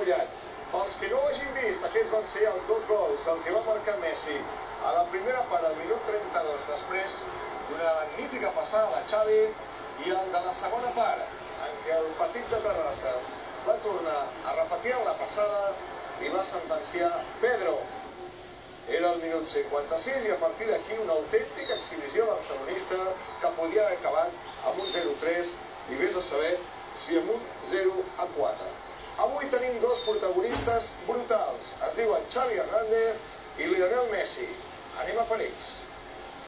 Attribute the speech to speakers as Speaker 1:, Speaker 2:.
Speaker 1: mullat. Pels que no ho hagin vist, aquests van ser els dos gols, el que va marcar Messi a la primera part, al minut 32, després d'una magnífica passada de Xavi, i el de la segona part, en què el Petit de Terrassa va tornar a repetir en la passada i va sentenciar Pedro. Era el minut 56 i a partir d'aquí una autèntica exhibició barcelonista que podia haver acabat amb un 0-3 i vés a saber si amb un 0-4. Avui tenim dos protagonistes brutals. Es diuen Xavi Hernández i Lionel Messi. Anem a per ells.